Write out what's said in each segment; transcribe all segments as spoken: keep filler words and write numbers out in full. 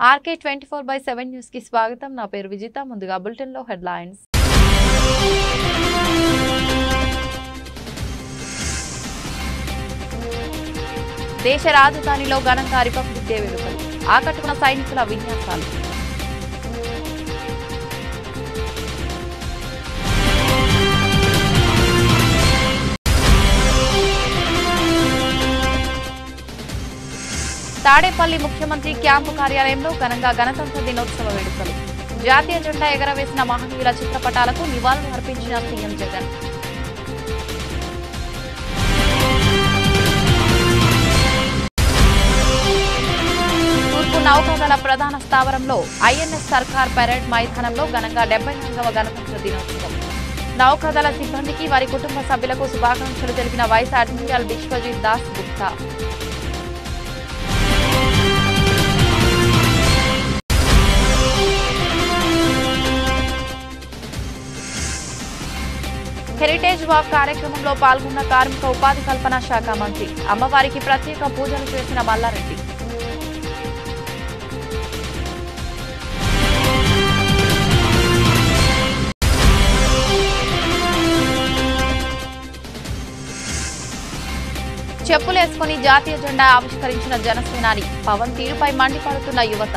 RK twenty four by seven news కి స్వాగతం. నా పేరు విజిత. ముందుగా బులెటిన్ లో హెడ్లైన్స్. దేశ రాజధానిలో ఘనంగా రిపబ్లిక్ డే వేడుకలు. ఆకట్టుకున్న సైనికుల విన్యాసాలు. తాడేపల్లి ముఖ్యమంత్రి క్యాంపు కార్యాలయంలో ఘనంగా గణతంత్ర దినోత్సవ వేడుకలు. జాతీయ జెండా ఎగరవేసిన మహనీయుల చిత్రపటాలకు నివాళులు అర్పించిన సీఎం జగన్. తూర్పు నౌకాదళ ప్రధాన స్థావరంలో ఐఎన్ఎస్ సర్కార్ పెరేడ్ మైదానంలో ఘనంగా డెబ్బై నాలుగవ గణతంత్ర దినోత్సవం. నౌకాదళ సిబ్బందికి వారి కుటుంబ సభ్యులకు శుభాకాంక్షలు తెలిపిన vice admiral Biswajit Das Gupta. Heritage walk కార్యక్రమంలో పాల్గొన్న కార్మిక ఉపాధి కల్పన శాఖ మంత్రి. అమ్మవారికి ప్రత్యేక పూజలు చేసిన మల్లారెడ్డి. చెప్పులేసుకుని జాతీయ జెండా ఆవిష్కరించిన జనసేనాని. పవన్ తీరుపై మండిపడుతున్న యువత.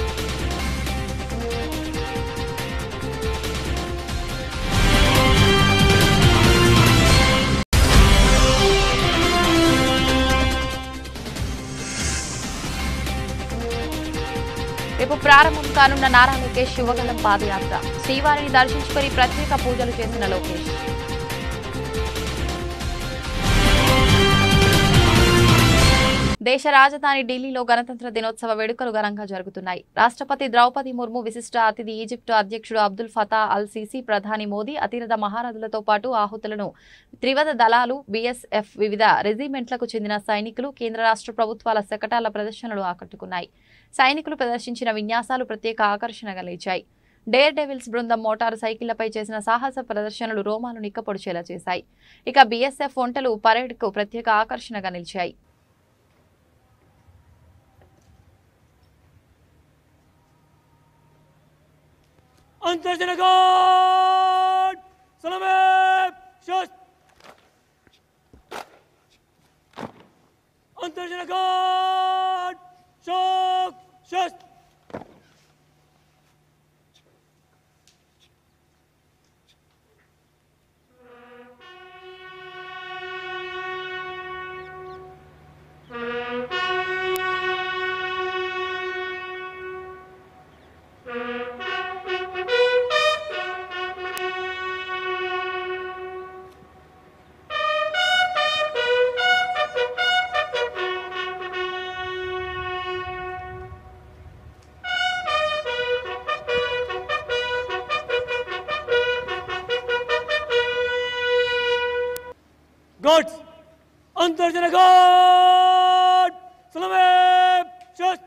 రేపు ప్రారంభం కానున్న నారా లోకేష్ శివగలం పాదయాత్ర. శ్రీవారిని దర్శించుకుని ప్రత్యేక పూజలు చేసిన లోకేష్. దేశ రాజధాని ఢిల్లీలో గణతంత్ర దినోత్సవ వేడుకలు ఘనంగా జరుగుతున్నాయి. రాష్ట్రపతి ద్రౌపది ముర్ము, విశిష్ట అతిథి ఈజిప్టు అధ్యక్షుడు అబ్దుల్ ఫతా అల్ సీసీ, ప్రధాని మోదీ, అతిరథ మహారథులతో పాటు ఆహుతులను త్రివిధ దళాలు, బీఎస్ఎఫ్, వివిధ రెజిమెంట్లకు చెందిన సైనికులు, కేంద్ర రాష్ట్ర ప్రభుత్వాల శకటాల ప్రదర్శనలు ఆకట్టుకున్నాయి. సైనికులు ప్రదర్శించిన విన్యాసాలు ప్రత్యేక ఆకర్షణగా నిలిచాయి. డేర్ డెవిల్స్ బృందం మోటారు సైకిళ్లపై చేసిన సాహస ప్రదర్శనలు రోమాలు నిక్కపొడిచేలా చేశాయి. ఇక బీఎస్ఎఫ్ వంటలు పరేడ్కు ప్రత్యేక ఆకర్షణగా నిలిచాయి. Gods, Antarjana God, Salame, Shast.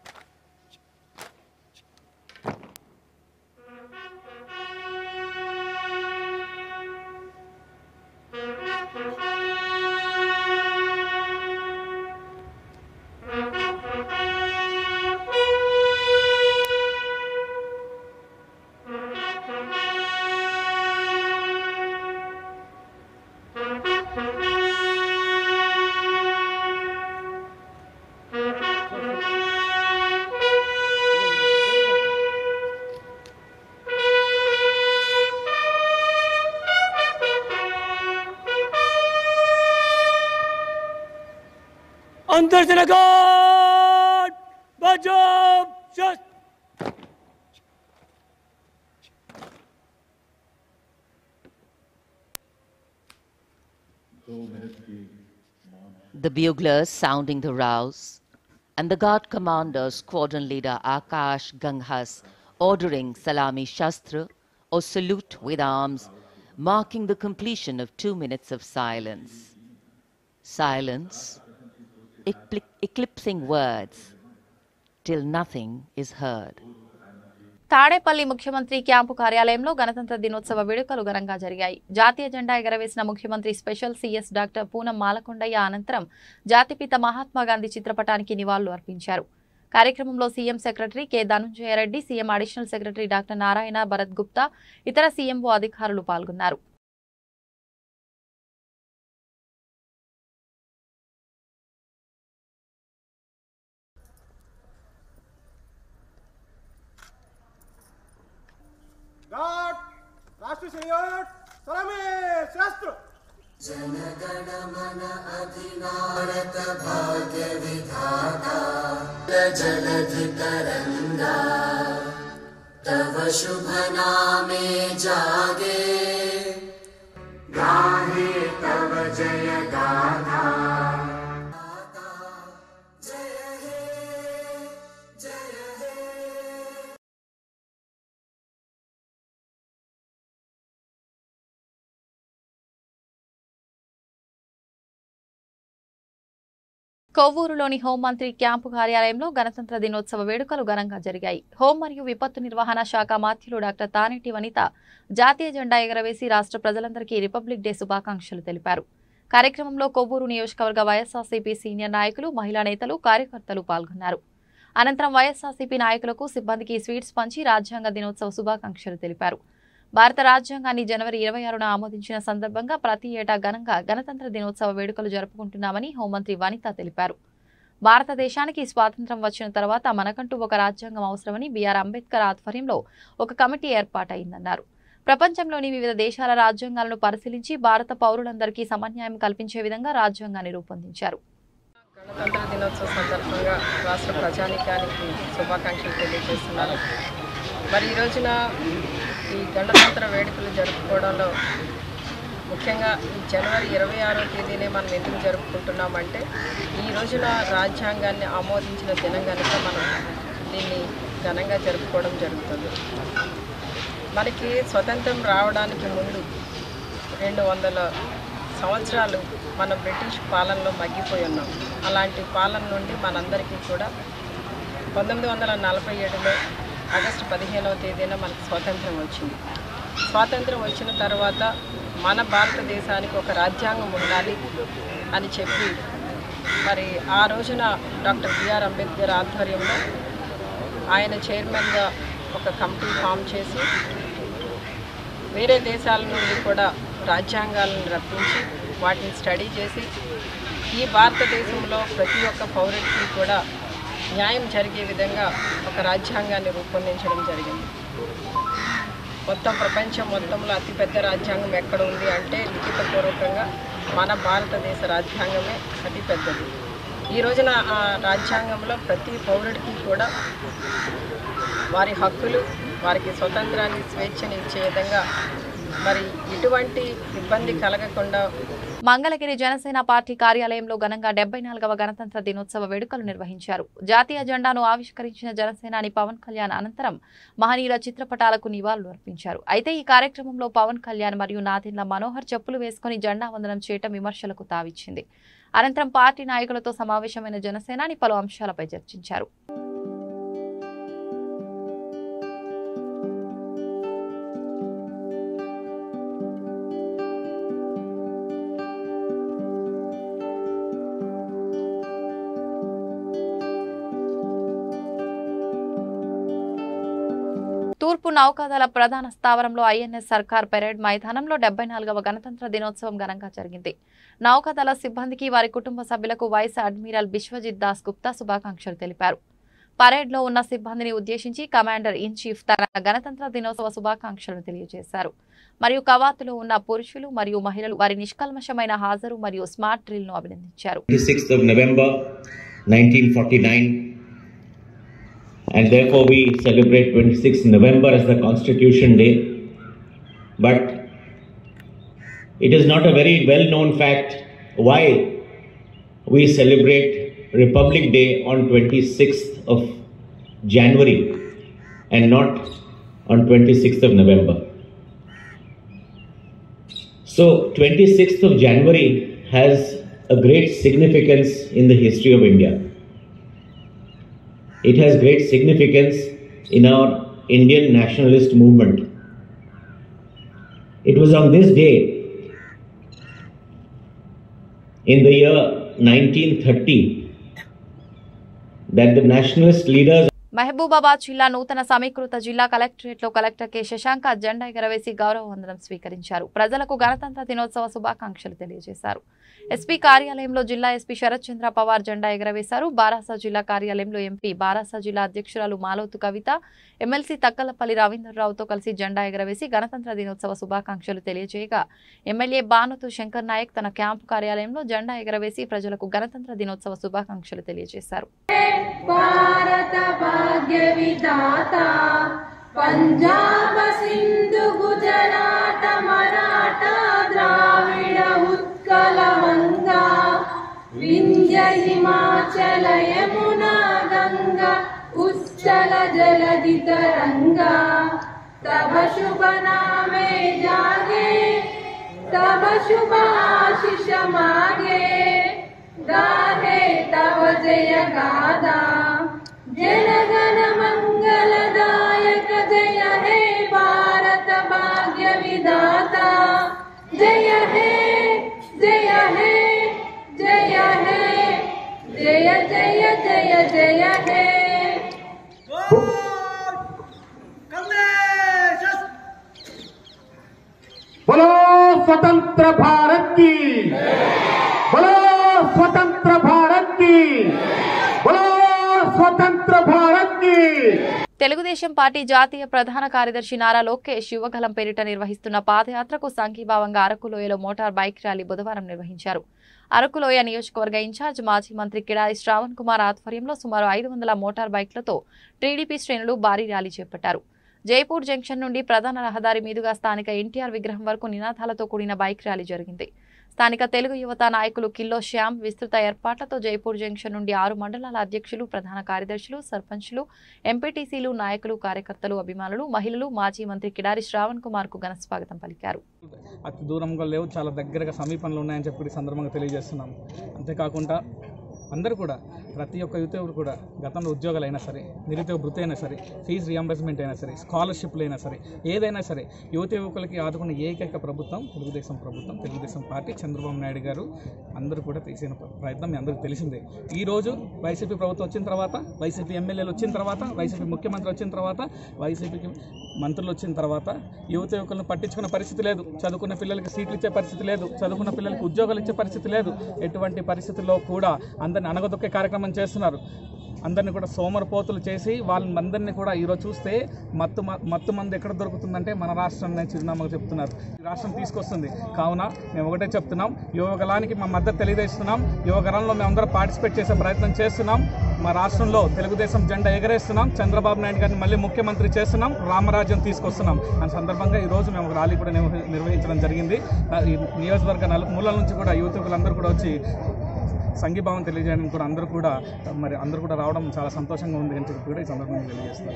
Antarjana God, Bajab, Shast. The buglers sounding the rouse, and the guard commander, squadron leader Akash Ganghas, ordering Salami Shastra or salute with arms, marking the completion of two minutes of silence. Silence, eclipsing words, till nothing is heard. Tadepalli ముఖ్యమంత్రి camp కార్యాలయంలో గణతంత్ర దినోత్సవ వేడుకలు ఘనంగా జరిగాయి. జాతీయ జెండా ఎగరవేసిన ముఖ్యమంత్రి special CS doctor Poonam Malakondaiah అనంతరం జాతిపిత మహాత్మా గాంధీ చిత్రపటానికి నివాళులు అర్పించారు. కార్యక్రమంలో CM secretary K Dhanunjaya Reddy, CM additional secretary doctor Narayana Bharat Gupta, ఇతర సీఎంఓ అధికారులు పాల్గొన్నారు. राष्ट्र संयोग सलामी शास्त्र जनगण मन अधिनारत भाग्य विधाता जलधि तरंगा तव शुभ नामे जागे गाहे तव जय गाथा కొవ్వూరులోని హోంమంత్రి క్యాంపు కార్యాలయంలో గణతంత్ర దినోత్సవ వేడుకలు ఘనంగా జరిగాయి. హోం మరియు విపత్తు నిర్వహణ శాఖ మాత్యులు డాక్టర్ తానేటి వనిత జాతీయ జెండా ఎగరవేసి రాష్ట్ర ప్రజలందరికీ రిపబ్లిక్ డే శుభాకాంక్షలు తెలిపారు. కార్యక్రమంలో కొవ్వూరు నియోజకవర్గ వైఎస్ఆర్సీపీ సీనియర్ నాయకులు, మహిళా నేతలు, కార్యకర్తలు పాల్గొన్నారు. అనంతరం వైఎస్ఆర్సీపీ నాయకులకు, సిబ్బందికి స్వీట్స్ పంచి రాజ్యాంగ దినోత్సవ శుభాకాంక్షలు తెలిపారు. భారత రాజ్యాంగాన్ని జనవరి ఇరవై ఆరున ఆమోదించిన సందర్భంగా ప్రతి ఏటా ఘనంగా గణతంత్ర దినోత్సవ వేడుకలు జరుపుకుంటున్నామని హోంమంత్రి వనిత తెలిపారు. భారతదేశానికి స్వాతంత్ర్యం వచ్చిన తర్వాత మనకంటూ ఒక రాజ్యాంగం అవసరమని బీఆర్ అంబేద్కర్ ఆధ్వర్యంలో ఒక కమిటీ ఏర్పాటైందన్నారు. ప్రపంచంలోని వివిధ దేశాల రాజ్యాంగాలను పరిశీలించి భారత పౌరులందరికీ సమన్యాయం కల్పించే విధంగా రాజ్యాంగాన్ని రూపొందించారు. గణతంత్ర దినోత్సవ సందర్భంగా రాష్ట్ర ప్రజానికానికి శుభాకాంక్షలు తెలియజేస్తున్నారు. మరి ఈ రోజున ఈ గణతంత్ర వేడుకలు జరుపుకోవడంలో ముఖ్యంగా ఈ జనవరి ఇరవై ఆరో తేదీనే మనం ఎందుకు జరుపుకుంటున్నామంటే ఈ రోజున రాజ్యాంగాన్ని ఆమోదించిన దినం కనుక మనం దీన్ని ఘనంగా జరుపుకోవడం జరుగుతుంది. మనకి స్వతంత్రం రావడానికి ముందు రెండు వందల సంవత్సరాలు మన బ్రిటిష్ పాలనలో మగ్గిపోయి ఉన్నాం. అలాంటి పాలన నుండి మనందరికీ కూడా పంతొమ్మిది వందల నలభై ఏడులో ఆగస్టు పదిహేనవ తేదీన మనకు స్వాతంత్రం వచ్చింది. స్వాతంత్రం వచ్చిన తర్వాత మన భారతదేశానికి ఒక రాజ్యాంగం ఉండాలి అని చెప్పి మరి ఆ రోజున డాక్టర్ బిఆర్ అంబేద్కర్ ఆధ్వర్యంలో ఆయన చైర్మన్గా ఒక కమిటీ ఫామ్ చేసి వేరే దేశాల నుండి కూడా రాజ్యాంగాలను రప్పించి వాటిని స్టడీ చేసి ఈ భారతదేశంలో ప్రతి ఒక్క పౌరుడికి కూడా న్యాయం జరిగే విధంగా ఒక రాజ్యాంగాన్ని రూపొందించడం జరిగింది. మొత్తం ప్రపంచం మొత్తంలో అతిపెద్ద రాజ్యాంగం ఎక్కడ ఉంది అంటే లిఖితపూర్వకంగా మన భారతదేశ రాజ్యాంగమే అతిపెద్దది. ఈ రోజున ఆ రాజ్యాంగంలో ప్రతి పౌరుడికి కూడా వారి హక్కులు, వారికి స్వతంత్రాన్ని, స్వేచ్ఛని ఇచ్చే విధంగా మరి ఎటువంటి ఇబ్బంది కలగకుండా మంగళగిరి జనసేన పార్టీ కార్యాలయంలో ఘనంగా డెబ్బై నాలుగవ గణతంత్ర దినోత్సవ వేడుకలు నిర్వహించారు. జాతీయ జెండాను ఆవిష్కరించిన జనసేనాని పవన్ కళ్యాణ్ అనంతరం మహనీయుల చిత్రపటాలకు నివాళులు అర్పించారు. అయితే ఈ కార్యక్రమంలో పవన్ కళ్యాణ్ మరియు నాదెండ్ల మనోహర్ చెప్పులు వేసుకుని జెండా వందనం చేయటం విమర్శలకు తావిచ్చింది. అనంతరం పార్టీ నాయకులతో సమావేశమైన జనసేనాని పలు అంశాలపై చర్చించారు. తూర్పు నౌకాదళ ప్రధాన స్థావరంలో ఐఎన్ఎస్ సర్కార్ పెరేడ్ మైదానంలో డెబ్బై నాలుగవ గణతంత్ర దినోత్సవం ఘనంగా జరిగింది. నౌకాదళ సిబ్బందికి, వారి కుటుంబ సభ్యులకు వైస్ అడ్మిరల్ బిశ్వజిత్ దాస్ గుప్తా శుభాకాంక్షలు తెలిపారు. పరేడ్ లో ఉన్న సిబ్బందిని ఉద్దేశించి కమాండర్ ఇన్ చీఫ్ తన గణతంత్ర దినోత్సవ శుభాకాంక్షలు తెలియజేశారు. మరియు కవాతులో ఉన్న పురుషులు మరియు మహిళలు వారి నిష్కల్మషమైన హాజరు మరియు స్మార్ట్ డ్రిల్ ను అభినందించారు. And therefore we celebrate twenty-sixth of November as the Constitution Day. But it is not a very well-known fact why we celebrate Republic Day on twenty-sixth of January and not on twenty-sixth of November. So twenty-sixth of January has a great significance in the history of India. It has great significance in our Indian nationalist movement. It was on this day in the year nineteen thirty that the nationalist leaders Mahabubabad జిల్లా నూతన సమీకృత జిల్లా collectorate లో collector K Shashanka జెండా ఎగరవేసి గౌరవ వందనం స్వీకరించారు. ప్రజలకు గణతంత్ర దినోత్సవ శుభాకాంక్షలు తెలియజేశారు. ఎస్పీ కార్యాలయంలో జిల్లా ఎస్పీ శరత్ చంద్ర పవార్ జెండా ఎగరవేశారు. బారాసా జిల్లా కార్యాలయంలో ఎంపీ బారాసా జిల్లా అధ్యక్షురాలు మాలోతు కవిత, ఎమ్మెల్సీ తక్కలపల్లి రవీంద్రరావుతో కలిసి జెండా ఎగరవేసి గణతంత్ర దినోత్సవ శుభాకాంక్షలు తెలియజేయగా ఎమ్మెల్యే బానుతు శంకర్ నాయక్ తన క్యాంపు కార్యాలయంలో జెండా ఎగరవేసి ప్రజలకు గణతంత్ర దినోత్సవ శుభాకాంక్షలు తెలియజేశారు. భారత భాగ్య విధాత పంజాబ సింధు గుజరాత మరాఠ ద్రావిడ ఉత్కల వంగా వింధ్య హిమాచల యమునా గంగా ఉచ్చల జలధి తరంగా తవ శుభ నామే జాగే तब शुभ आशीष मागे गाहे तब जय गादा जनगण मंगलदायक जय हे भारत भाग्य विधाता जय हे जय हे जय हे जय जय जय जय हे बोलो स्वतंत्र भारत की, बोलो स्वतंत्र भारत की, बोलो स्वतंत्र भारत की। తెలుగుదేశం పార్టీ జాతీయ ప్రధాన కార్యదర్శి నారా లోకేష్ యువగలం పేరిట నిర్వహిస్తున్న పాదయాత్రకు సంఘీభావంగా అరకులోయలో మోటార్ బైక్ ర్యాలీ బుధవారం నిర్వహించారు. అరకులోయ నియోజకవర్గ ఇన్ఛార్జ్ మాజీ మంత్రి కిడారి శ్రావణ్ కుమార్ ఆధ్వర్యంలో సుమారు ఐదు వందల మోటార్ బైక్లతో టీడీపీ శ్రేణులు భారీ ర్యాలీ చేపట్టారు. జైపూర్ జంక్షన్ నుండి ప్రధాన రహదారి మీదుగా స్థానిక ఎన్టీఆర్ విగ్రహం వరకు నినాదాలతో కూడిన బైక్ ర్యాలీ జరిగింది. స్థానిక తెలుగు యువత నాయకులు కిల్లో శ్యామ్ విస్తృత ఏర్పాట్లతో జైపూర్ జంక్షన్ నుండి ఆరు మండలాల అధ్యక్షులు, ప్రధాన కార్యదర్శులు, సర్పంచ్లు, ఎంపీటీసీలు, నాయకులు, కార్యకర్తలు, అభిమానులు, మహిళలు మాజీ మంత్రి కిడారి శ్రావణ్ కుమార్ కు ఘన స్వాగతం పలికారు. అతి దూరంగా లేవు, చాలా దగ్గరగా సమీపంలో ఉన్నాయని చెప్పి సందర్భంగా తెలియజేస్తున్నాం. అంతేకాకుండా అందరూ కూడా ప్రతి ఒక్క యువతకు కూడా గతంలో ఉద్యోగాలు అయినా సరే, నిరుద్యోగ భృతి అయినా సరే, ఫీజు రియంబర్స్మెంట్ అయినా సరే, స్కాలర్షిప్లు అయినా సరే, ఏదైనా సరే యువత యువకులకి ఆదుకున్న ఏకైక ప్రభుత్వం తెలుగుదేశం ప్రభుత్వం, తెలుగుదేశం పార్టీ, చంద్రబాబు నాయుడు గారు అందరూ కూడా చేసిన ప్రయత్నం మీ అందరికీ తెలిసిందే. ఈరోజు వైసీపీ ప్రభుత్వం వచ్చిన తర్వాత, వైసీపీ ఎమ్మెల్యేలు వచ్చిన తర్వాత, వైసీపీ ముఖ్యమంత్రి వచ్చిన తర్వాత, వైసీపీకి మంత్రులు వచ్చిన తర్వాత యువత యువకులను పట్టించుకున్న పరిస్థితి లేదు. చదువుకున్న పిల్లలకి సీట్లు ఇచ్చే పరిస్థితి లేదు. చదువుకున్న పిల్లలకి ఉద్యోగాలు ఇచ్చే పరిస్థితి లేదు. ఎటువంటి పరిస్థితుల్లో కూడా అందరిని అనగదొక్కే కార్యక్రమం చేస్తున్నారు. అందరినీ కూడా సోమరపోతులు చేసి వాళ్ళందరినీ కూడా ఈరోజు చూస్తే మత్తు మత్తు మంది ఎక్కడ దొరుకుతుందంటే మన రాష్ట్రాన్ని చిరునామాగా చెప్తున్నారు. ఈ రాష్ట్రం తీసుకొస్తుంది. కావున మేము ఒకటే చెప్తున్నాం, యువగలానికి మా మద్దతు తెలియజేస్తున్నాం. యువగలంలో మేము అందరూ పార్టిసిపేట్ చేసే ప్రయత్నం చేస్తున్నాం. మా రాష్ట్రంలో తెలుగుదేశం జెండా ఎగరేస్తున్నాం. చంద్రబాబు నాయుడు గారిని మళ్ళీ ముఖ్యమంత్రి చేస్తున్నాం. రామరాజ్యం తీసుకొస్తున్నాం. ఆ సందర్భంగా ఈరోజు మేము ర్యాలీ కూడా నిర్వహించడం జరిగింది. ఈ నియోజకవర్గ నలుగు మూలల నుంచి కూడా యువకులందరూ కూడా వచ్చి సంఘీభావం తెలియజేయడానికి కూడా అందరూ కూడా మరి అందరూ కూడా రావడం చాలా సంతోషంగా ఉంది అని చెప్పి కూడా ఈ సందర్భంగా తెలియజేస్తారు.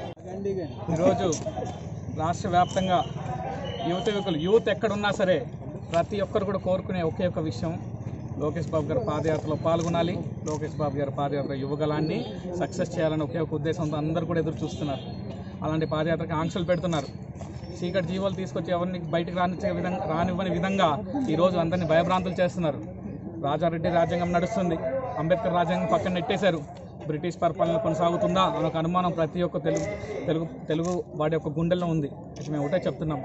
ఈరోజు రాష్ట్ర వ్యాప్తంగా యువత యువకులు యూత్ ఎక్కడున్నా సరే ప్రతి ఒక్కరు కూడా కోరుకునే ఒకే ఒక విషయం, లోకేష్ బాబు గారి పాదయాత్రలో పాల్గొనాలి. లోకేష్ బాబు గారి పాదయాత్ర యువగలాన్ని సక్సెస్ చేయాలని ఒకే ఒక ఉద్దేశంతో అందరూ కూడా ఎదురు చూస్తున్నారు. అలాంటి పాదయాత్రకి ఆంక్షలు పెడుతున్నారు. చీకటి జీవాలు తీసుకొచ్చి ఎవరిని బయటకు రానిచ్చే విధంగా రానివ్వని విధంగా ఈరోజు అందరినీ భయభ్రాంతులు చేస్తున్నారు. రాజారెడ్డి రాజ్యాంగం నడుస్తుంది, అంబేద్కర్ రాజ్యాంగం పక్కన నెట్టేశారు. బ్రిటిష్ పరిపాలన కొనసాగుతుందా అని ఒక అనుమానం ప్రతి ఒక్క తెలుగు తెలుగు తెలుగు వాడి యొక్క గుండెల్లో ఉంది. మేము ఒకటే చెప్తున్నాం,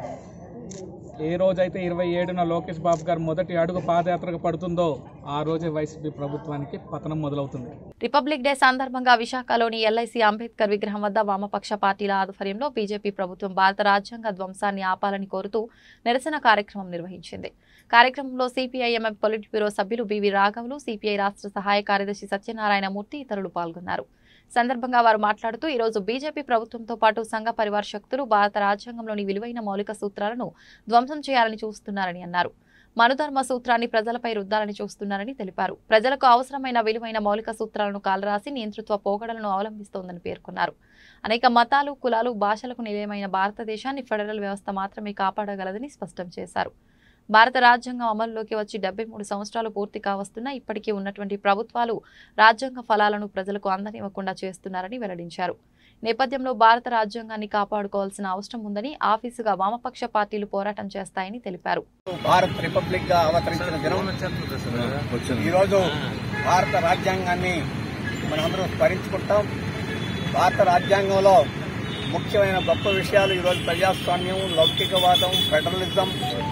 ఏ రోజైతే ఇరవై ఏడున లోకేష్ బాబు గారు మొదటి అడుగు పాదయాత్రకు పడుతుందో ఆ రోజే వైసీపీ ప్రభుత్వానికి పతనం మొదలవుతుంది. రిపబ్లిక్ డే సందర్భంగా విశాఖలోని ఎల్ఐసి అంబేద్కర్ విగ్రహం వద్ద వామపక్ష పార్టీల ఆధ్వర్యంలో బీజేపీ ప్రభుత్వం భారత రాజ్యాంగ ధ్వంసాన్ని ఆపాలని కోరుతూ నిరసన కార్యక్రమం నిర్వహించింది. కార్యక్రమంలో సిపిఐఎంఎం పొలిట్ బ్యూరో సభ్యులు బివి రాఘవులు, సిపిఐ రాష్ట్ర సహాయ కార్యదర్శి సత్యనారాయణమూర్తి ఇతరులు పాల్గొన్నారు. సందర్భంగా వారు మాట్లాడుతూ ఈరోజు బీజేపీ ప్రభుత్వంతో పాటు సంఘ పరివార శక్తులు భారత రాజ్యాంగంలోని విలువైన మౌలిక సూత్రాలను ధ్వంసం చేయాలని చూస్తున్నారని అన్నారు. మనుధర్మ సూత్రాన్ని ప్రజలపై రుద్దాలని చూస్తున్నారని తెలిపారు. ప్రజలకు అవసరమైన విలువైన మౌలిక సూత్రాలను కాలరాసి నియంతృత్వ పోకడలను అవలంబిస్తోందని పేర్కొన్నారు. అనేక మతాలు, కులాలు, భాషలకు నిలయమైన భారతదేశాన్ని ఫెడరల్ వ్యవస్థ మాత్రమే కాపాడగలదని స్పష్టం చేశారు. భారత రాజ్యాంగం అమలులోకి వచ్చి డెబ్బై మూడు సంవత్సరాలు పూర్తి కావస్తున్నా ఇప్పటికీ ఉన్నటువంటి ప్రభుత్వాలు రాజ్యాంగ ఫలాలను ప్రజలకు అందనివ్వకుండా చేస్తున్నారని వెల్లడించారు. నేపథ్యంలో భారత రాజ్యాంగాన్ని కాపాడుకోవాల్సిన అవసరం ఉందని ఆఫీసుగా వామపక్ష పార్టీలు పోరాటం చేస్తాయని తెలిపారు. భారత్ రిపబ్లిక్ గా అవతరించిన దినం ఈరోజు భారత రాజ్యాంగాన్ని మనందరం స్మరించుకుంటాం. భారత రాజ్యాంగంలో ముఖ్యమైన గొప్ప విషయాలు ఈరోజు ప్రజాస్వామ్యం, లౌకికవాదం, ఫెడరలిజం,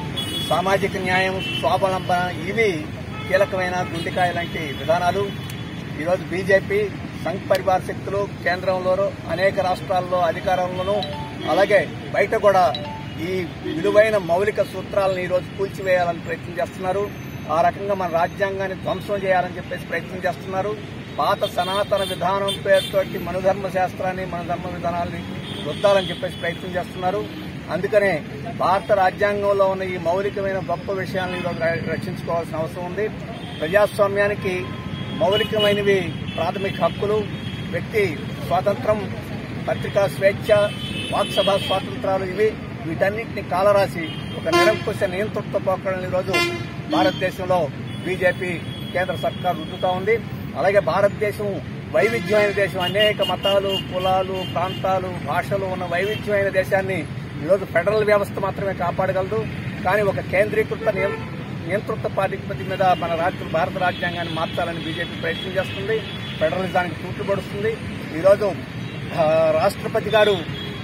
సామాజిక న్యాయం, స్వావలంబన ఇవి కీలకమైన గుండెకాయ లాంటి విధానాలు. ఈరోజు బీజేపీ, సంఘ్ పరివార్ శక్తులు కేంద్రంలోనూ అనేక రాష్ట్రాల్లో అధికారంలోనూ అలాగే బయట కూడా ఈ విలువైన మౌలిక సూత్రాలను ఈరోజు కూల్చివేయాలని ప్రయత్నం చేస్తున్నారు. ఆ రకంగా మన రాజ్యాంగాన్ని ధ్వంసం చేయాలని చెప్పేసి ప్రయత్నం చేస్తున్నారు. పాత సనాతన విధానం పేరుతోటి మనుధర్మ శాస్త్రాన్ని, మన ధర్మ విధానాన్ని రుద్దాలని చెప్పేసి ప్రయత్నం చేస్తున్నారు. అందుకనే భారత రాజ్యాంగంలో ఉన్న ఈ మౌలికమైన గొప్ప విషయాలను ఈరోజు రక్షించుకోవాల్సిన అవసరం ఉంది. ప్రజాస్వామ్యానికి మౌలికమైనవి ప్రాథమిక హక్కులు, వ్యక్తి స్వాతంత్రం, పత్రికా స్వేచ్ఛ, వాక్సభ స్వాతంత్రాలు ఇవి వీటన్నింటినీ కాలరాసి ఒక నిరంకుశ నియంతృత్వ పోకడలను ఈరోజు భారతదేశంలో బీజేపీ కేంద్ర సర్కారు రుద్దుతా ఉంది. అలాగే భారతదేశం వైవిధ్యమైన దేశం, అనేక మతాలు, కులాలు, ప్రాంతాలు, భాషలు ఉన్న వైవిధ్యమైన దేశాన్ని ఈరోజు ఫెడరల్ వ్యవస్థ మాత్రమే కాపాడగలదు. కానీ ఒక కేంద్రీకృత నియంతృత్వ పార్టీ మీద మన రాజ్యం భారత రాజ్యాంగాన్ని మార్చాలని బీజేపీ ప్రయత్నం చేస్తుంది. ఫెడరలిజానికి తూట్లు పడుస్తుంది. ఈరోజు రాష్ట్రపతి గారు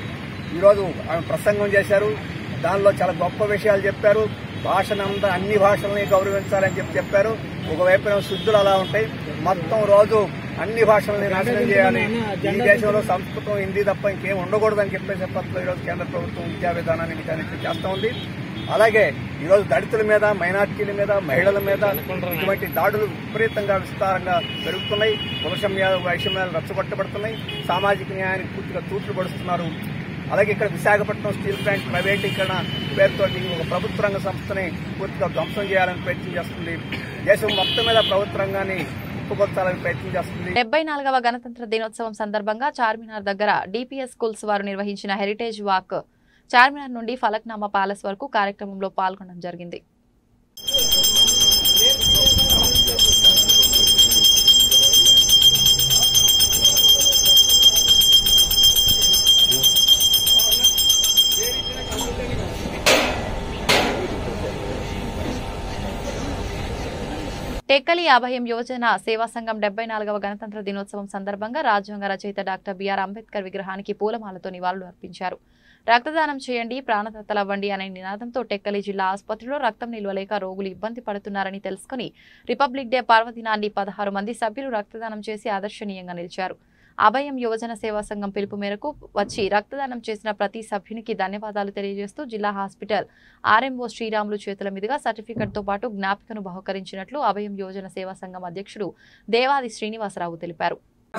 ఈరోజు ఆమె ప్రసంగం చేశారు. దానిలో చాలా గొప్ప విషయాలు చెప్పారు. భాషనంతా అన్ని భాషల్ని గౌరవించాలని చెప్పి చెప్పారు. ఒకవైపున శుద్ధులు అలా ఉంటాయి, మొత్తం రోజు అన్ని భాషల్ని నాశనం చేయాలి, ఈ దేశంలో సంస్కృతం, హిందీ తప్ప ఇంకేం ఉండకూడదని చెప్పేసి పట్ల ఈరోజు కేంద్ర ప్రభుత్వం విద్యా విధానాన్ని వీటన్నిటి చేస్తూ ఉంది. అలాగే ఈరోజు దళితుల మీద, మైనార్టీల మీద, మహిళల మీద ఇటువంటి దాడులు విపరీతంగా విస్తారంగా పెరుగుతున్నాయి. వైషమ్యాలు వైషమ్యాలు రచ్చగొట్టబడుతున్నాయి. సామాజిక న్యాయానికి పూర్తిగా తూట్లు పడుతున్నారు. అలాగే ఇక్కడ విశాఖపట్నం స్టీల్ ప్లాంట్ ప్రైవేటీకరణ పేరుతో ఒక ప్రభుత్వ రంగ సంస్థని పూర్తిగా ధ్వంసం చేయాలని ప్రయత్నం చేస్తుంది. దేశం మొత్తం మీద ప్రభుత్వ రంగాన్ని ఉప్పుకొచ్చాలని ప్రయత్నం చేస్తుంది. డెబ్బై నాలుగవ గణతంత్ర దినోత్సవం సందర్భంగా చార్మినార్ దగ్గర డిపిఎస్ స్కూల్స్ వారు నిర్వహించిన హెరిటేజ్ వాక్ చార్మినార్ నుండి ఫలక్నామా ప్యాలెస్ వరకు కార్యక్రమంలో పాల్గొనడం జరిగింది. టెక్కలి అభయం యువజన సేవా సంఘం డెబ్బై నాలుగవ గణతంత్ర దినోత్సవం సందర్భంగా రాజ్యాంగ రచయిత డాక్టర్ బిఆర్ అంబేద్కర్ విగ్రహానికి పూలమాలతో నివాళులు అర్పించారు. రక్తదానం చేయండి, ప్రాణదాతలవ్వండి అనే నినాదంతో టెక్కలి జిల్లా ఆసుపత్రిలో రక్తం నిల్వలేక రోగులు ఇబ్బంది పడుతున్నారని తెలుసుకుని రిపబ్లిక్ డే పర్వదినాన్ని పదహారు మంది సభ్యులు రక్తదానం చేసి ఆదర్శనీయంగా నిలిచారు. అభయం యువజన సేవా సంఘం పిలుపు మేరకు వచ్చి రక్తదానం చేసిన ప్రతి సభ్యునికి ధన్యవాదాలు తెలియజేస్తూ జిల్లా హాస్పిటల్ ఆర్ఎంఓ శ్రీరాములు చేతుల మీదుగా సర్టిఫికెట్ తో పాటు జ్ఞాపికను బహుకరించినట్లు అభయం యువజన సేవా సంఘం అధ్యక్షుడు దేవాది శ్రీనివాసరావు తెలిపారు.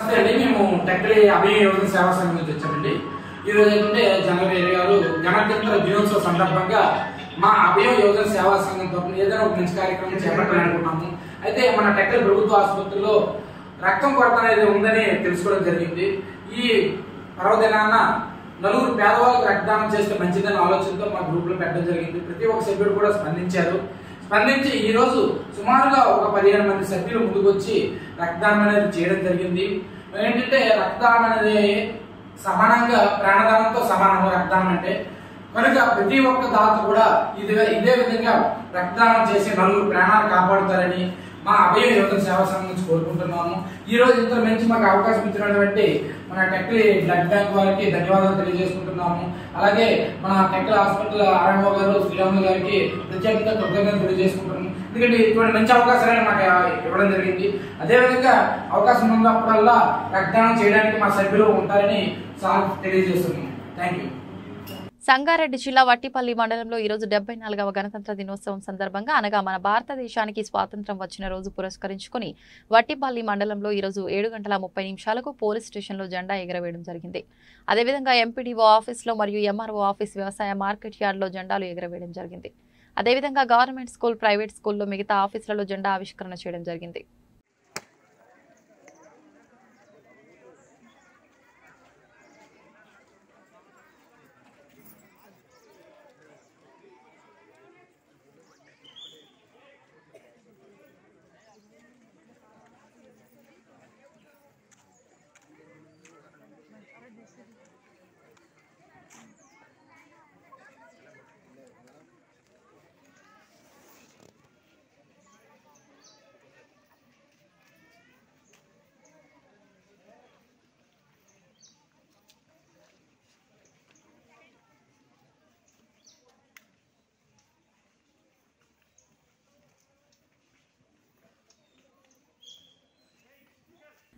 ఈరోజు ఏంటంటే జనవరి ఇరవై ఆరు గణతంత్ర దినోత్సవ సందర్భంగా మా అభయం యువజన సేవా సంఘం తరఫున ఏదైనా ఒక మంచి కార్యక్రమం చేపట్టాలనుకున్నాము. అయితే మన టెక్కలి ప్రభుత్వ ఆసుపత్రిలో రక్తం కొరత అనేది ఉందని తెలుసుకోవడం జరిగింది. ఈ పర్వదినాన నలుగురు పేదవాళ్ళకు రక్తదానం చేస్తే మంచిదన్న ఆలోచనతో మా గ్రూప్ లో పెట్టడం జరిగింది. ప్రతి ఒక్క సభ్యుడు కూడా స్పందించారు. స్పందించి ఈ రోజు సుమారుగా ఒక పదిహేను మంది సభ్యులు ముందుకొచ్చి రక్తదానం అనేది చేయడం జరిగింది. ఏంటంటే రక్తదానం అనేది సమానంగా ప్రాణదానంతో సమానం రక్తదానం అంటే, కనుక ప్రతి ఒక్క దాత కూడా ఇది ఇదే విధంగా రక్తదానం చేసి నలుగురు ప్రాణాలు కాపాడుతారని మా అభయ యువజన సేవా సంఘం నుంచి కోరుకుంటున్నాము. ఈ రోజు ఇంత మంచి మాకు అవకాశం ఇచ్చినటువంటి మన టెక్కలి బ్లడ్ బ్యాంక్ వారికి ధన్యవాదాలు తెలియజేసుకుంటున్నాము. అలాగే మన టెక్కలి హాస్పిటల్ ఆర్ఎంఓ గారు శ్రీరాములు గారికి ప్రత్యేకంగా కృతజ్ఞతలు తెలియజేసుకుంటున్నాము. ఎందుకంటే ఇటువంటి మంచి అవకాశాలను మాకు ఇవ్వడం జరిగింది. అదేవిధంగా అవకాశం ఉన్నప్పుడల్లా రక్తదానం చేయడానికి మా సభ్యులు ఉంటారని సార్ తెలియజేస్తున్నాము. Thank you. సంగారెడ్డి జిల్లా వట్టిపల్లి మండలంలో ఈరోజు డెబ్బై నాలుగవ గణతంత్ర దినోత్సవం సందర్భంగా అనగా మన భారతదేశానికి స్వాతంత్ర్యం వచ్చిన రోజు పురస్కరించుకుని వట్టిపల్లి మండలంలో ఈరోజు ఏడు గంటల ముప్పై నిమిషాలకు పోలీస్ స్టేషన్లో జెండా ఎగరవేయడం జరిగింది. అదేవిధంగా ఎంపీడీఓ ఆఫీస్లో మరియు ఎంఆర్ఓ ఆఫీస్ వ్యవసాయ మార్కెట్ యార్డ్లో జెండాలు ఎగరవేయడం జరిగింది. అదేవిధంగా గవర్నమెంట్ స్కూల్, ప్రైవేట్ స్కూల్లో మిగతా ఆఫీసులలో జెండా ఆవిష్కరణ చేయడం జరిగింది.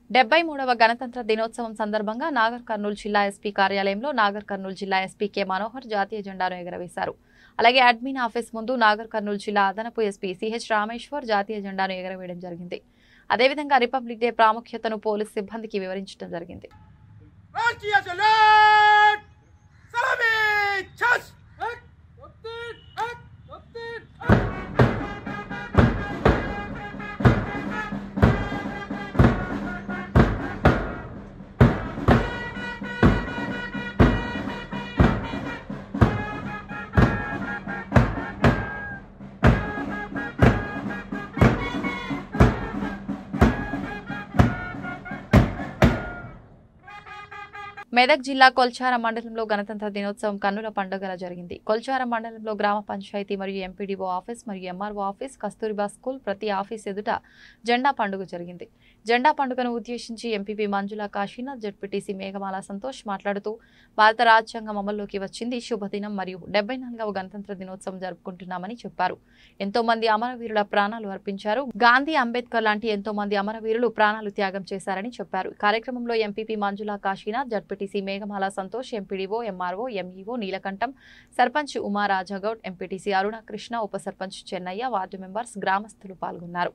డెబ్బై మూడవ గణతంత్ర దినోత్సవం సందర్భంగా నాగర్ కర్నూలు జిల్లా ఎస్పీ కార్యాలయంలో నాగర్ కర్నూలు జిల్లా ఎస్పీ కె మనోహర్ జాతీయ జెండాను ఎగురవేశారు. అలాగే అడ్మిన్ ఆఫీస్ ముందు నాగర్ కర్నూలు జిల్లా అదనపు ఎస్పీ సిహెచ్ రామేశ్వర్ జాతీయ జెండాను ఎగురవేయడం జరిగింది. అదేవిధంగా రిపబ్లిక్ డే ప్రాముఖ్యతను పోలీస్ సిబ్బందికి వివరించడం జరిగింది. మెదక్ జిల్లా కొల్చారం మండలంలో గణతంత్ర దినోత్సవం కన్నుల పండుగల జరిగింది. కొల్చారం మండలంలో గ్రామ పంచాయతీ మరియు ఎంపీడీఓ ఆఫీస్ మరియు ఎంఆర్ఓ ఆఫీస్, కస్తూరిబా స్కూల్ ప్రతి ఆఫీస్ ఎదుట జెండా పండుగ జరిగింది. జెండా పండుగను ఉద్దేశించి ఎంపీపీ మంజుల కాశీనాథ్, జెడ్పీటీసీ మేఘమాల సంతోష్ మాట్లాడుతూ భారత రాజ్యాంగం అమల్లోకి వచ్చింది శుభదినం మరియు డెబ్బై నాలుగవ గణతంత్ర దినోత్సవం జరుపుకుంటున్నామని చెప్పారు. ఎంతో మంది అమరవీరుల ప్రాణాలు అర్పించారు. గాంధీ, అంబేద్కర్ లాంటి ఎంతో మంది అమరవీరులు ప్రాణాలు త్యాగం చేశారని చెప్పారు. కార్యక్రమంలో MPP Manjula Kashinath, ZPTC Meghamala Santosh, MPDO, MRO, MEO Neelakantam, sarpanch Uma Rajagoud, MPTC Aruna Krishna, ఉప సర్పంచ్ చెన్నయ్య, వార్డు మెంబర్స్, గ్రామస్తులు పాల్గొన్నారు.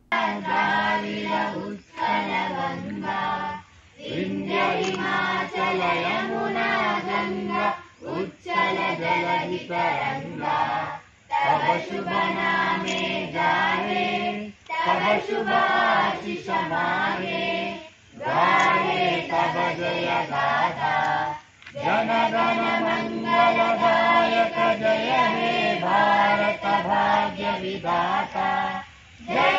जनगण मंगलदायक जय हे भारत भाग्य विधाता जय.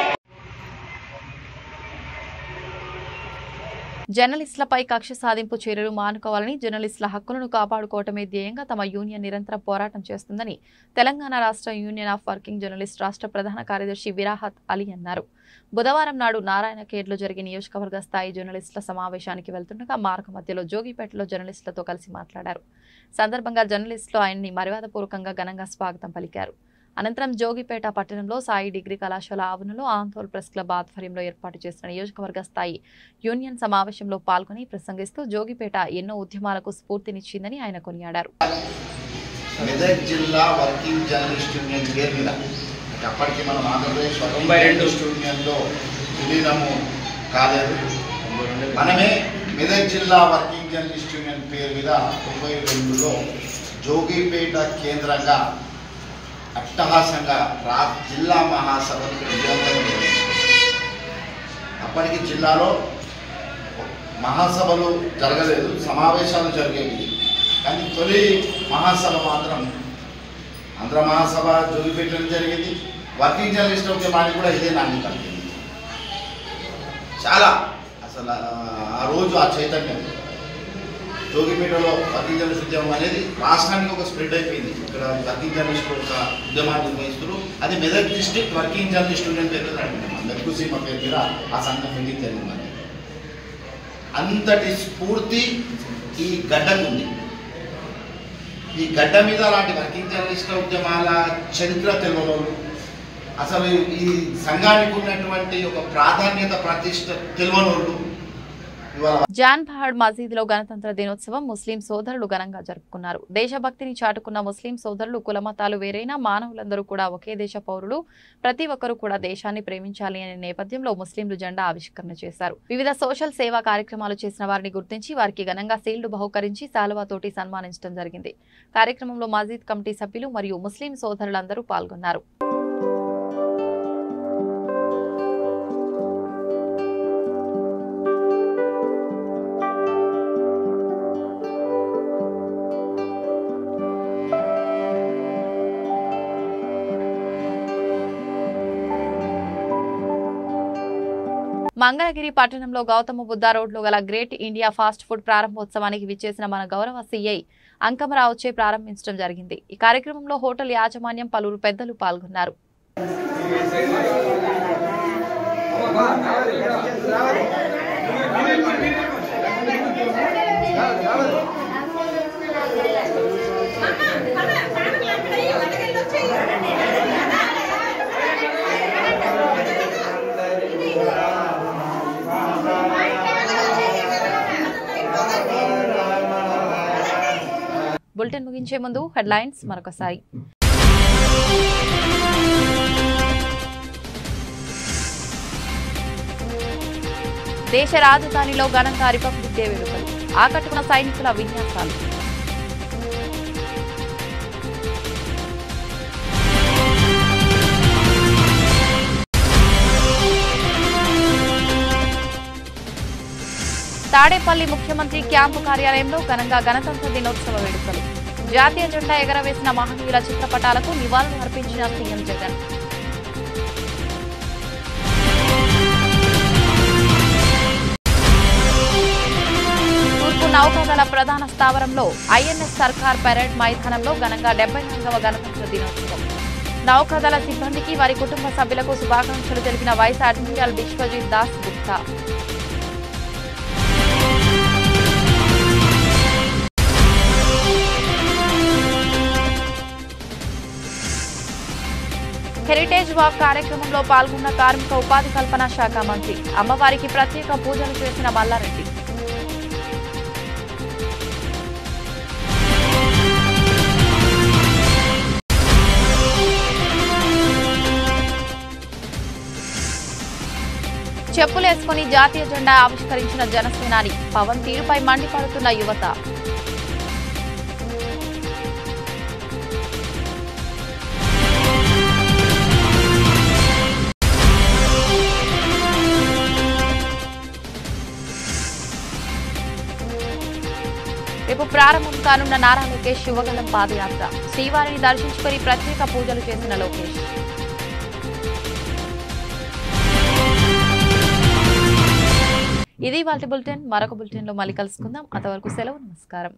జర్నలిస్టులపై కక్ష సాధింపు చర్యలు మానుకోవాలని, జర్నలిస్టుల హక్కులను కాపాడుకోవటమే ధ్యేయంగా తమ యూనియన్ నిరంతరం పోరాటం చేస్తుందని తెలంగాణ రాష్ట్ర యూనియన్ ఆఫ్ వర్కింగ్ జర్నలిస్ట్ రాష్ట్ర ప్రధాన కార్యదర్శి విరాహత్ అలీ అన్నారు. బుధవారం నాడు నారాయణఖేడ్లో జరిగిన నియోజకవర్గ స్థాయి జర్నలిస్టుల సమావేశానికి వెళ్తుండగా మార్గ మధ్యలో జోగిపేటలో జర్నలిస్టులతో కలిసి మాట్లాడారు. సందర్భంగా జర్నలిస్టులు ఆయన్ని మర్యాదపూర్వకంగా ఘనంగా స్వాగతం పలికారు. అనంతరం జోగిపేట పట్టణంలో సాయి డిగ్రీ కళాశాల ఆవరణలో ఆందోళన ప్రెస్ క్లబ్ ఆధ్వర్యంలో ఏర్పాటు చేసిన నియోజకవర్గ స్థాయి యూనియన్ సమావేశంలో పాల్గొని ప్రసంగిస్తూ జోగిపేట ఎన్నో ఉద్యమాలకు స్ఫూర్తినిచ్చిందని ఆయన కొనియాడారు. మెదక్ జిల్లా వర్కింగ్ జర్నలిస్ట్ యూనియన్ పేరు మీద అప్పటికి మనం ఆంధ్రప్రదేశ్ తొంభై రెండు యూనియన్లో విలీనము కాలేదు. మనమే మెదక్ జిల్లా వర్కింగ్ జర్నలిస్ట్ యూనియన్ పేరు మీద తొంభై రెండులో జోగిపేట కేంద్రంగా అట్టహాసంగా రా జిల్లా మహాసభలు విజయవంతంగా నిర్వహించారు. అప్పటికి జిల్లాలో మహాసభలు జరగలేదు, సమావేశాలు జరిగేవి. కానీ తొలి మహాసభ మాత్రం ఆంధ్ర మహాసభ జోగిపేటలో జరిగింది. వర్కింగ్ జర్నలిస్ట్ ఉద్యమానికి కూడా ఇదే నాంది కలిగింది. చాలా అసలు ఆ రోజు ఆ చైతన్యం జోగిపేటలో వర్కింగ్ జర్నలిస్ట్ ఉద్యమం అనేది రాష్ట్రానికి ఒక స్ప్రెడ్ అయిపోయింది. ఇక్కడ వర్కింగ్ జర్నలిస్ట్ ఒక ఉద్యమాన్ని నిర్వహిస్తారు. అది Medak district working journalist union పేరు నడుపుతున్నాం. మెదక్ సీమ పేరు మీద ఆ సంఘం మీటింగ్ జరిగింది. అంతటి స్ఫూర్తి ఈ గడ్డకు ఉంది. ఈ గడ్డ మీద అలాంటి వర్కింగ్ జర్నలిస్ట్ ఉద్యమాల చరిత్ర తెలియని, అసలు ఈ సంఘానికి ఉన్నటువంటి ఒక ప్రాధాన్యత ప్రతిష్ట తెలియని జాన్ పహాడ్ మసీదులో గణతంత్ర దినోత్సవం ముస్లిం సోదరులు ఘనంగా జరుపుకున్నారు. దేశభక్తిని చాటుకున్న ముస్లిం సోదరులు కులమతాలు వేరైనా మానవులందరూ కూడా ఒకే దేశ పౌరులు, ప్రతి ఒక్కరూ కూడా దేశాన్ని ప్రేమించాలి అనే నేపథ్యంలో ముస్లింలు జెండా ఆవిష్కరణ చేశారు. వివిధ సోషల్ సేవా కార్యక్రమాలు చేసిన వారిని గుర్తించి వారికి ఘనంగా సీల్డ్ బహుకరించి శాలువాతోటి సన్మానించడం జరిగింది. కార్యక్రమంలో మసీద్ కమిటీ సభ్యులు మరియు ముస్లిం సోదరులందరూ పాల్గొన్నారు. మంగళగిరి పట్టణంలో గౌతమ బుద్ధ రోడ్లో గల గ్రేట్ ఇండియా ఫాస్ట్ ఫుడ్ ప్రారంభోత్సవానికి విచ్చేసిన మన గౌరవ సీఐ అంకమరావుచే ప్రారంభించడం జరిగింది. ఈ కార్యక్రమంలో హోటల్ యాజమాన్యం పలువురు పెద్దలు పాల్గొన్నారు. బులెటిన్ ముగించే ముందు హెడ్లైన్స్ మరొకసారి. దేశ రాజధానిలో ఘనంగా రిపబ్లిక్ డే వేడుకలు, ఆకట్టుకున్న సైనికుల విన్యాసాలు. తాడేపల్లి ముఖ్యమంత్రి క్యాంపు కార్యాలయంలో ఘనంగా గణతంత్ర దినోత్సవ వేడుకలు, జాతీయ జెండా ఎగరవేసిన మహనీయుల చిత్రపటాలకు నివాళులు అర్పించిన సీఎం జగన్. తూర్పు నౌకాదళ ప్రధాన స్థావరంలో ఐఎన్ఎస్ సర్కార్ పెరేడ్ మైదానంలో ఘనంగా డెబ్బై నాలుగవ గణతంత్ర దినోత్సవం. నౌకాదళ సిబ్బందికి వారి కుటుంబ సభ్యులకు శుభాకాంక్షలు తెలిపిన vice admiral Biswajit Das Gupta. Heritage walk కార్యక్రమంలో పాల్గొన్న కార్మిక ఉపాధి కల్పన శాఖ మంత్రి. అమ్మవారికి ప్రత్యేక పూజలు చేసిన మల్లారెడ్డి. చెప్పులేసుకుని జాతీయ జెండా ఆవిష్కరించిన జనసేనాని. పవన్ తీరుపై మండిపడుతున్న యువత. రేపు ప్రారంభం కానున్న నారా లోకేష్ యువగలం పాదయాత్ర. శ్రీవారిని దర్శించుకుని ప్రత్యేక పూజలు చేసిన లోకేష్. ఇది వాటి బులెటిన్. మరొక బులెటిన్ లో మళ్ళీ కలుసుకుందాం. అంతవరకు సెలవు. నమస్కారం.